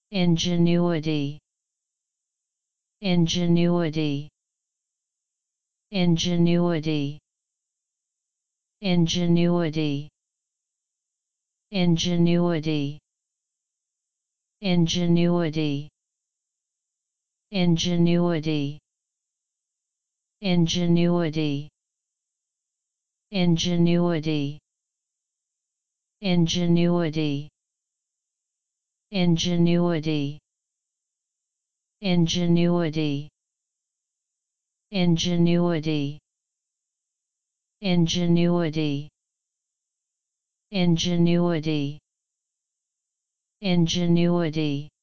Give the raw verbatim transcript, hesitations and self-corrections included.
Ingenuity, Ingenuity, Ingenuity, Ingenuity, Ingenuity, Ingenuity, Ingenuity, Ingenuity, Ingenuity, Ingenuity, Ingenuity, Ingenuity, Ingenuity, Ingenuity, Ingenuity, Ingenuity,